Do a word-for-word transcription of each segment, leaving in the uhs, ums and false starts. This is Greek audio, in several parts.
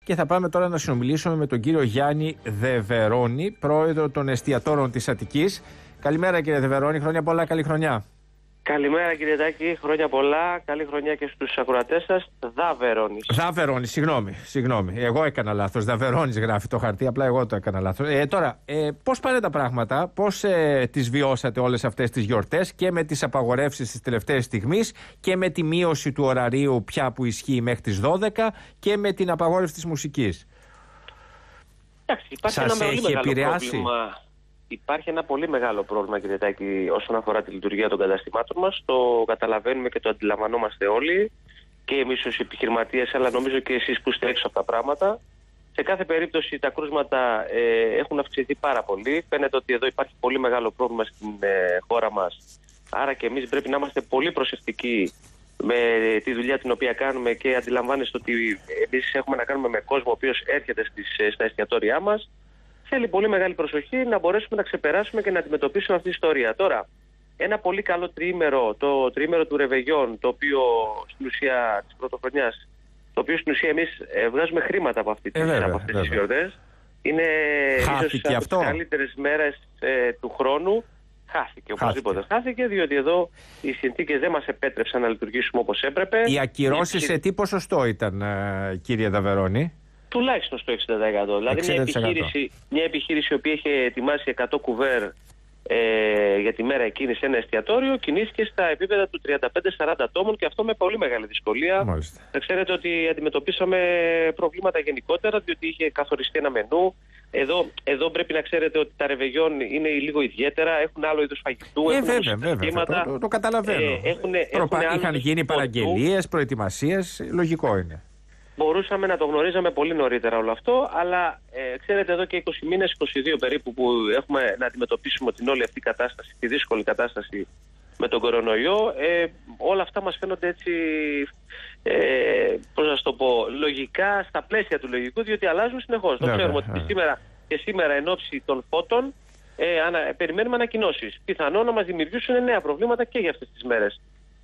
Και θα πάμε τώρα να συνομιλήσουμε με τον κύριο Γιάννη Δεβερώνη, πρόεδρο των εστιατόρων της Αττικής. Καλημέρα κύριε Δεβερώνη, χρόνια πολλά, καλή χρονιά. Καλημέρα κύριε Τάκη, χρόνια πολλά, καλή χρονιά και στους ακροατές σας. Δαβερώνης. Δαβερώνης, συγγνώμη, συγγνώμη. Εγώ έκανα λάθος. Δαβερώνης γράφει το χαρτί, απλά εγώ το έκανα λάθος. Ε, τώρα, ε, πώς πάνε τα πράγματα, πώς ε, τις βιώσατε όλες αυτές τις γιορτές και με τις απαγορεύσεις της τελευταίας στιγμής και με τη μείωση του ωραρίου πια που ισχύει μέχρι τις δώδεκα και με την απαγόρευση της μουσικής. Εντάξει, υπάρχει Σας ένα έχει πολύ μεγάλο επηρεάσει? πρόβλημα. Υπάρχει ένα πολύ μεγάλο πρόβλημα, κύριε Τάκη, όσον αφορά τη λειτουργία των καταστημάτων μας. Το καταλαβαίνουμε και το αντιλαμβανόμαστε όλοι, και εμείς ως επιχειρηματίες, αλλά νομίζω και εσείς που είστε έξω από τα πράγματα. Σε κάθε περίπτωση τα κρούσματα ε, έχουν αυξηθεί πάρα πολύ. Φαίνεται ότι εδώ υπάρχει πολύ μεγάλο πρόβλημα στην ε, χώρα μας. Άρα και εμείς πρέπει να είμαστε πολύ προσεκτικοί με τη δουλειά την οποία κάνουμε, και αντιλαμβάνεστε ότι εμείς έχουμε να κάνουμε με κόσμο ο οποίος έρχεται στις, στα εστιατόρια μας. Θέλει πολύ μεγάλη προσοχή να μπορέσουμε να ξεπεράσουμε και να αντιμετωπίσουμε αυτή τη ιστορία. Τώρα, ένα πολύ καλό τριήμερο, το τριήμερο του Ρεβεγιόν, το οποίο στην ουσία της πρωτοχρονιάς, το οποίο στην ουσία εμείς ε, βγάζουμε χρήματα από, αυτή, ε, βέβαια, από αυτές τις γιορτές. Είναι ίσως από τις καλύτερες μέρες ε, του χρόνου. Χάθηκε, οπωσδήποτε χάθηκε. χάθηκε, διότι εδώ οι συνθήκες δεν μας επέτρεψαν να λειτουργήσουμε όπως έπρεπε. Οι ακυρώσεις σε τι ποσοστό ήταν, ε, κύριε Δαβερώνη? Τουλάχιστον στο εξήντα τοις εκατό. Δηλαδή μια επιχείρηση, μια επιχείρηση η οποία είχε ετοιμάσει εκατό κουβέρ ε, για τη μέρα εκείνη σε ένα εστιατόριο, κινήθηκε στα επίπεδα του τριάντα πέντε σαράντα ατόμων, και αυτό με πολύ μεγάλη δυσκολία. Μάλιστα. Θα ξέρετε ότι αντιμετωπίσαμε προβλήματα γενικότερα, διότι είχε καθοριστεί ένα μενού. Εδώ, εδώ πρέπει να ξέρετε ότι τα ρεβεγιόν είναι λίγο ιδιαίτερα, έχουν άλλο είδος φαγητού, ε, έχουν βέβαια, βέβαια, το, το, το καταλαβαίνω. Ε, έχουν, Προπα... έχουν Είχαν γίνει παραγγελίες, προετοιμασίες, λογικό είναι. Μπορούσαμε να το γνωρίζαμε πολύ νωρίτερα όλο αυτό, αλλά ε, ξέρετε, εδώ και είκοσι μήνες, είκοσι δύο περίπου, που έχουμε να αντιμετωπίσουμε την όλη αυτή κατάσταση, τη δύσκολη κατάσταση με τον κορονοϊό, ε, όλα αυτά μας φαίνονται έτσι, ε, πώς να το πω, λογικά, στα πλαίσια του λογικού, διότι αλλάζουν συνεχώς. Το ξέρουμε ότι και σήμερα, και σήμερα εν ώψη των φώτων ε, ανα, περιμένουμε ανακοινώσεις. Πιθανόν να μας δημιουργήσουν νέα προβλήματα και για αυτές τις μέρες.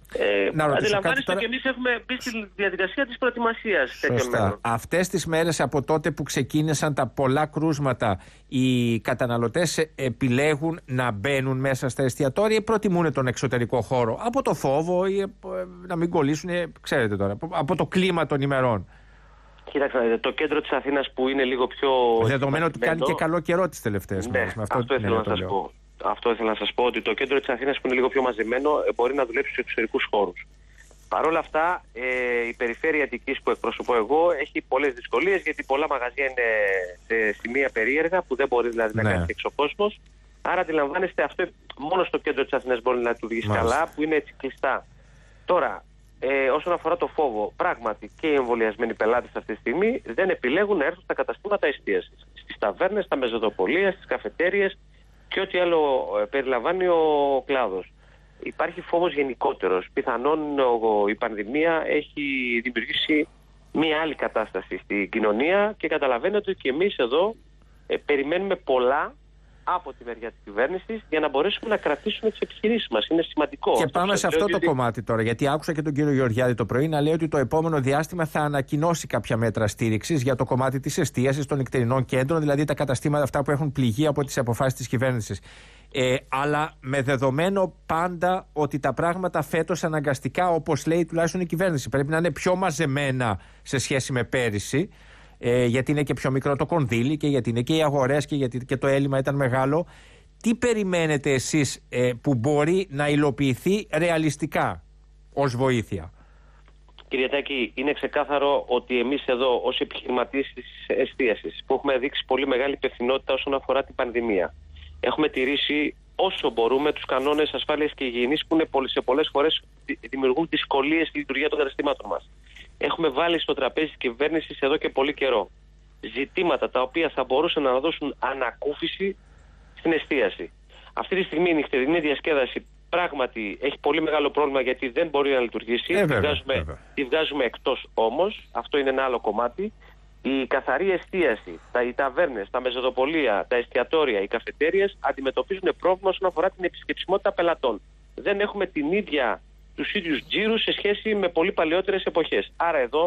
Ε, Αντιλαμβάνεστε τώρα... και εμείς έχουμε μπει στη διαδικασία της προετοιμασίας τέτοιων μέρων. Αυτές τις μέρες, από τότε που ξεκίνησαν τα πολλά κρούσματα, οι καταναλωτές επιλέγουν να μπαίνουν μέσα στα εστιατόρια ή προτιμούν τον εξωτερικό χώρο από το φόβο ή να μην κολλήσουν, ξέρετε τώρα, από το κλίμα των ημερών? Κοιτάξτε, το κέντρο της Αθήνας που είναι λίγο πιο... Δεδομένου ότι κάνει και καλό καιρό τις τελευταίες ναι, μέρες. Αυτό, αυτό ήθελα να σας πω. Αυτό ήθελα να σας πω, ότι το κέντρο της Αθήνας που είναι λίγο πιο μαζεμένο μπορεί να δουλέψει στους εξωτερικούς χώρους. Παρ' όλα αυτά, ε, η περιφέρεια Αττικής που εκπροσωπώ εγώ έχει πολλές δυσκολίες, γιατί πολλά μαγαζιά είναι σε σημεία περίεργα που δεν μπορεί δηλαδή ναι. να κάνει έξω κόσμος. Άρα αντιλαμβάνεστε, αυτό μόνο στο κέντρο της Αθήνας μπορεί να λειτουργήσει καλά, που είναι έτσι κλειστά. Τώρα, ε, όσον αφορά το φόβο, πράγματι και οι εμβολιασμένοι πελάτες αυτή τη στιγμή δεν επιλέγουν να έρθουν στα καταστήματα εστίασης. Στις ταβέρνες, στα μεζοδοπολία, στις καφετέριες και ό,τι άλλο περιλαμβάνει ο κλάδος. Υπάρχει φόβος γενικότερος. Πιθανόν η πανδημία έχει δημιουργήσει μια άλλη κατάσταση στην κοινωνία, και καταλαβαίνετε ότι και εμείς εδώ ε, περιμένουμε πολλά από τη μεριά της κυβέρνησης για να μπορέσουμε να κρατήσουμε τις επιχειρήσεις μας. Είναι σημαντικό. Και πάμε σε αυτό το ότι... κομμάτι τώρα, γιατί άκουσα και τον κύριο Γεωργιάδη το πρωί να λέει ότι το επόμενο διάστημα θα ανακοινώσει κάποια μέτρα στήριξης για το κομμάτι της εστίασης, των νυχτερινών κέντρων, δηλαδή τα καταστήματα αυτά που έχουν πληγεί από τις αποφάσεις της κυβέρνησης. Ε, αλλά με δεδομένο πάντα ότι τα πράγματα φέτος αναγκαστικά, όπως λέει τουλάχιστον η κυβέρνηση, πρέπει να είναι πιο μαζεμένα σε σχέση με πέρυσι. Ε, γιατί είναι και πιο μικρό το κονδύλι και γιατί είναι και οι αγορές και γιατί και το έλλειμμα ήταν μεγάλο. Τι περιμένετε εσείς ε, που μπορεί να υλοποιηθεί ρεαλιστικά ως βοήθεια? Κύριε Τάκη, είναι ξεκάθαρο ότι εμείς εδώ ως επιχειρηματίες της εστίασης, που έχουμε δείξει πολύ μεγάλη υπευθυνότητα όσον αφορά την πανδημία, έχουμε τηρήσει όσο μπορούμε τους κανόνες ασφάλειας και υγιεινής, που είναι σε πολλές φορές δημιουργούν δυσκολίες στη λειτουργία των καταστημάτων μας. Έχουμε βάλει στο τραπέζι της κυβέρνησης εδώ και πολύ καιρό ζητήματα τα οποία θα μπορούσαν να δώσουν ανακούφιση στην εστίαση. Αυτή τη στιγμή η νυχτερινή διασκέδαση πράγματι έχει πολύ μεγάλο πρόβλημα, γιατί δεν μπορεί να λειτουργήσει. Ε, τη, βέβαια, βγάζουμε, βέβαια. τη βγάζουμε εκτός όμως. Αυτό είναι ένα άλλο κομμάτι. Η καθαρή εστίαση, τα, οι ταβέρνες, τα μεζοδοπολία, τα εστιατόρια, οι καφετέριες αντιμετωπίζουν πρόβλημα όσον αφορά την επισκεψιμότητα πελατών. Δεν έχουμε την ίδια, τους ίδιους τζίρους σε σχέση με πολύ παλαιότερες εποχές. Άρα εδώ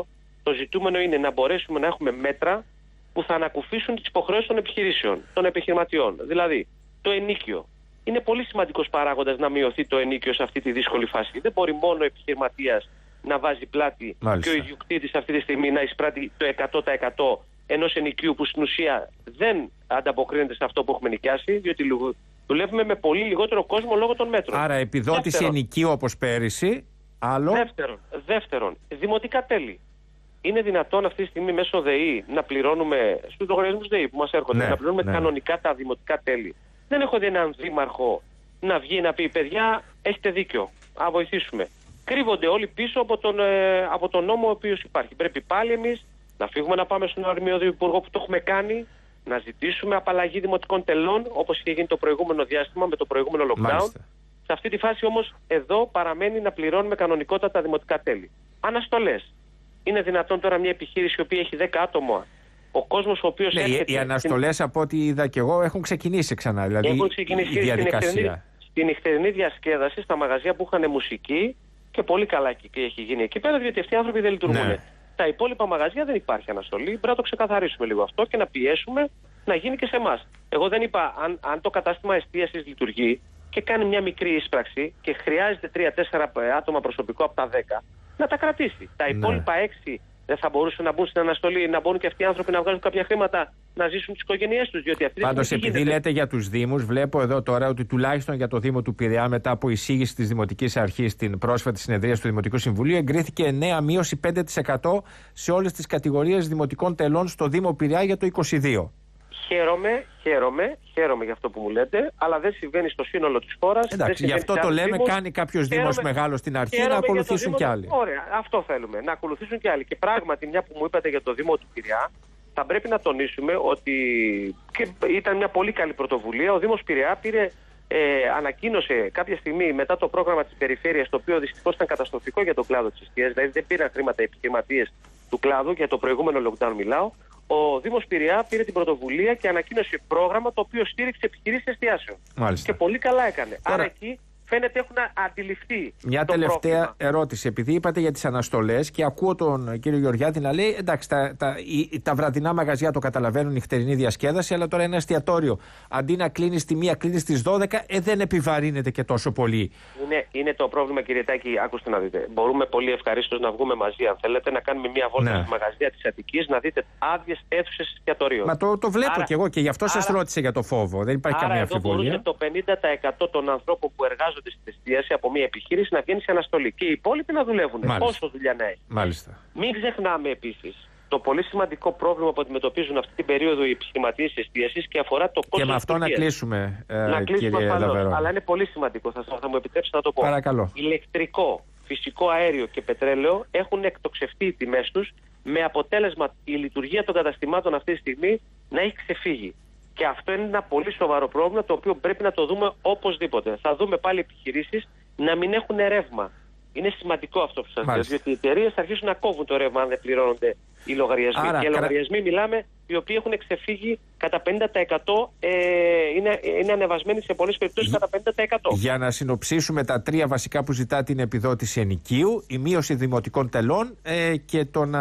Το ζητούμενο είναι να μπορέσουμε να έχουμε μέτρα που θα ανακουφίσουν τις υποχρεώσεις των επιχειρήσεων, των επιχειρηματιών. Δηλαδή, το ενοίκιο. Είναι πολύ σημαντικός παράγοντας να μειωθεί το ενοίκιο σε αυτή τη δύσκολη φάση. Δεν μπορεί μόνο ο επιχειρηματίας να βάζει πλάτη Μάλιστα. και ο ιδιοκτήτης αυτή τη στιγμή να εισπράττει το εκατό τοις εκατό ενός ενοικίου που στην ουσία δεν ανταποκρίνεται σε αυτό που έχουμε νοικιάσει, διότι δουλεύουμε με πολύ λιγότερο κόσμο λόγω των μέτρων. Άρα, επιδότηση δεύτερον, ενοικίου όπως πέρυσι. Άλλο. Δεύτερον, δεύτερον, δημοτικά τέλη. Είναι δυνατόν αυτή τη στιγμή μέσω ΔΕΗ να πληρώνουμε στους λογαριασμούς ΔΕΗ που μας έρχονται, ναι, να πληρώνουμε ναι. κανονικά τα δημοτικά τέλη? Δεν έχω δει έναν δήμαρχο να βγει να πει: παιδιά, έχετε δίκιο, να βοηθήσουμε. Κρύβονται όλοι πίσω από τον, ε, από τον νόμο ο οποίος υπάρχει. Πρέπει πάλι εμείς να φύγουμε να πάμε στον αρμόδιο υπουργό που το έχουμε κάνει, να ζητήσουμε απαλλαγή δημοτικών τελών, όπως είχε γίνει το προηγούμενο διάστημα με το προηγούμενο lockdown. Μάλιστα. Σε αυτή τη φάση όμως εδώ παραμένει να πληρώνουμε κανονικότατα δημοτικά τέλη. Αναστολές. Είναι δυνατόν τώρα μια επιχείρηση η οποία έχει δέκα άτομα, ο κόσμος ο οποίος. Ναι, έρχεται, οι αναστολές στην... από ό,τι είδα και εγώ έχουν ξεκινήσει ξανά. Δηλαδή έχουν ξεκινήσει η διαδικασία. Στην νυχτερινή διασκέδαση, στα μαγαζιά που είχαν μουσική και πολύ καλά και έχει γίνει εκεί πέρα, διότι αυτοί οι άνθρωποι δεν λειτουργούν. Ναι. Τα υπόλοιπα μαγαζιά δεν υπάρχει αναστολή. Πρέπει να το ξεκαθαρίσουμε λίγο αυτό και να πιέσουμε να γίνει και σε εμάς. Εγώ δεν είπα αν, αν το κατάστημα εστίασης λειτουργεί και κάνει μια μικρή ίσπραξη και χρειάζεται τρία τέσσερα άτομα προσωπικό από τα δέκα, να τα κρατήσει. Τα υπόλοιπα έξι δεν θα μπορούσαν να μπουν στην αναστολή, να μπορούν και αυτοί οι άνθρωποι να βγάζουν κάποια χρήματα να ζήσουν τις οικογένειές τους? Πάντως, επειδή γίνεται. Λέτε για τους Δήμους, βλέπω εδώ τώρα ότι τουλάχιστον για το Δήμο του Πειραιά, μετά από εισήγηση της Δημοτικής Αρχής στην πρόσφατη συνεδρία του Δημοτικού Συμβουλίου, εγκρίθηκε νέα μείωση πέντε τοις εκατό σε όλες τις κατηγορίες δημοτικών τελών στο Δήμο Πειραιά για το είκοσι δύο. Χαίρομαι, χαίρομαι, χαίρομαι για αυτό που μου λέτε, αλλά δεν συμβαίνει στο σύνολο της χώρας. Εντάξει, γι' αυτό το λέμε, Δήμος. Κάνει κάποιος Δήμος μεγάλος στην αρχή, να ακολουθήσουν κι άλλοι. Ωραία, αυτό θέλουμε, να ακολουθήσουν κι άλλοι. Και πράγματι, μια που μου είπατε για το Δήμο του Πειραιά, θα πρέπει να τονίσουμε ότι και ήταν μια πολύ καλή πρωτοβουλία. Ο Δήμος Πειραιά πήρε, ε, ανακοίνωσε κάποια στιγμή μετά το πρόγραμμα της περιφέρειας, το οποίο δυστυχώς ήταν καταστροφικό για τον κλάδο της εστίασης, δηλαδή δεν πήραν χρήματα οι επιχειρηματίες του κλάδου, για το προηγούμενο lockdown μιλάω. Ο Δήμος Πειραιά πήρε την πρωτοβουλία και ανακοίνωσε πρόγραμμα το οποίο στήριξε επιχειρήσεις εστιάσεων. Μάλιστα. Και πολύ καλά έκανε. Τώρα... Άρα εκεί φαίνεται έχουν αντιληφθεί. Μια το τελευταία πρόβλημα. ερώτηση. Επειδή είπατε για τις αναστολές και ακούω τον κύριο Γεωργιάδη να λέει: εντάξει, τα, τα, η, τα βραδινά μαγαζιά το καταλαβαίνουν, νυχτερινή διασκέδαση, αλλά τώρα ένα εστιατόριο αντί να κλείνει στη μία, κλείνει στις δώδεκα, ε, δεν επιβαρύνεται και τόσο πολύ. Είναι, είναι το πρόβλημα, κύριε Τάκη, ακούστε να δείτε. Μπορούμε πολύ ευχαρίστως να βγούμε μαζί, αν θέλετε, να κάνουμε μια βόλτα ναι. στη μαγαζιά της Αττικής, να δείτε άδειες αίθουσες εστιατορίων. Μα το, το βλέπω άρα, κι εγώ και γι' αυτό σας ρώτησε για το φόβο. Δεν υπάρχει άρα καμία εδώ αμφιβολία. Μπορούσε το πενήντα τοις εκατό των ανθρώπων που εργάζονται στην εστίαση από μια επιχείρηση να βγαίνει σε αναστολή και οι υπόλοιποι να δουλεύουν. Μάλιστα. Όσο δουλειά να έχει. Μάλιστα. Μην ξεχνάμε επίσης το πολύ σημαντικό πρόβλημα που αντιμετωπίζουν αυτή την περίοδο οι επιχειρηματίες εστίασης και αφορά το κόστος. Και με αυτό να κλείσουμε, ε, να κλείσουμε κύριε Λαβερώνη. Αλλά είναι πολύ σημαντικό, θα, θα μου επιτρέψετε να το πω. Παρακαλώ. Ηλεκτρικό, φυσικό αέριο και πετρέλαιο έχουν εκτοξευτεί οι τιμές τους, με αποτέλεσμα η λειτουργία των καταστημάτων αυτή τη στιγμή να έχει ξεφύγει. Και αυτό είναι ένα πολύ σοβαρό πρόβλημα, το οποίο πρέπει να το δούμε οπωσδήποτε. Θα δούμε πάλι επιχειρήσεις να μην έχουν ρεύμα. Είναι σημαντικό αυτό που σας λέω, διότι οι εταιρείες θα αρχίσουν να κόβουν το ρεύμα αν δεν πληρώνονται οι λογαριασμοί. Άρα, και οι λογαριασμοί καρα... μιλάμε, οι οποίοι έχουν ξεφύγει κατά πενήντα τοις εκατό, ε, είναι, είναι ανεβασμένοι σε πολλές περιπτώσεις Γι... κατά πενήντα τοις εκατό. Για να συνοψίσουμε τα τρία βασικά που ζητά την επιδότηση ενοικίου, η μείωση δημοτικών τελών ε, και, τον,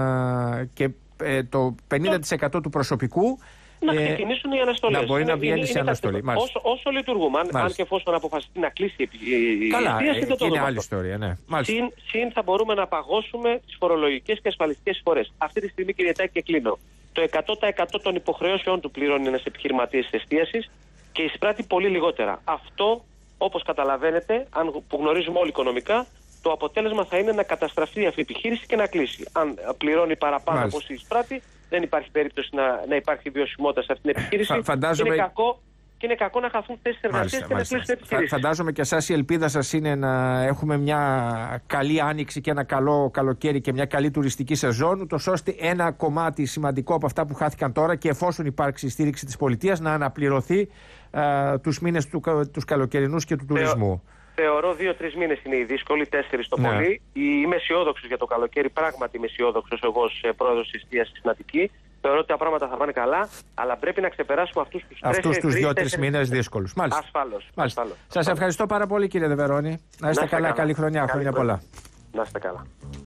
α, και ε, το πενήντα τοις εκατό του προσωπικού. Να ξεκινήσουν οι αναστολές. Να μπορεί να βγαίνει είναι, σε είναι αναστολή. Όσο, όσο λειτουργούμε, αν, αν και εφόσον αποφασιστεί να κλείσει η Καλά, εστίαση, ε, είναι άλλη ιστορία. Ναι. Συν, συν θα μπορούμε να παγώσουμε τις φορολογικές και ασφαλιστικές εισφορές. Αυτή τη στιγμή, κύριε Τάκη, και κλείνω. Το εκατό τοις εκατό των υποχρεώσεων του πληρώνει ένας επιχειρηματίας της εστίασης και εισπράττει πολύ λιγότερα. Αυτό, όπως καταλαβαίνετε, αν, που γνωρίζουμε όλοι οικονομικά, το αποτέλεσμα θα είναι να καταστραφεί αυτή η επιχείρηση και να κλείσει. Αν πληρώνει παραπάνω από όσοι εισπράττει, δεν υπάρχει περίπτωση να, να υπάρχει βιωσιμότητα σε αυτήν την επιχείρηση. Φα, φαντάζομαι... και, είναι κακό, και είναι κακό να χαθούν θέσεις εργασίας και μάλιστα. να κλείσουν επιχειρήσεις. Φα, φαντάζομαι και εσάς η ελπίδα σας είναι να έχουμε μια καλή άνοιξη και ένα καλό καλοκαίρι και μια καλή τουριστική σεζόν, ούτως ώστε ένα κομμάτι σημαντικό από αυτά που χάθηκαν τώρα και εφόσον υπάρξει η στήριξη της πολιτείας να αναπληρωθεί α, τους μήνες του, τους καλοκαιρινούς και του τουρισμού. Θεωρώ δύο-τρεις μήνες είναι οι δύσκολοι, τέσσερις το ναι. πολύ. Είμαι αισιόδοξος για το καλοκαίρι, πράγματι είμαι αισιόδοξος εγώ ως πρόεδρος της εστίασης στην Αττική. Θεωρώ ότι τα πράγματα θα πάνε καλά, αλλά πρέπει να ξεπεράσουμε αυτούς τους αυτούς τους δύο-τρεις μήνες δύσκολους. Μάλιστα. Ασφάλως. Μάλιστα. Σας ευχαριστώ πάρα πολύ, κύριε Δεβερώνη. Να είστε, να είστε καλά, καλά, καλή χρονιά, καλή χρόνια πολλά. Να είστε καλά.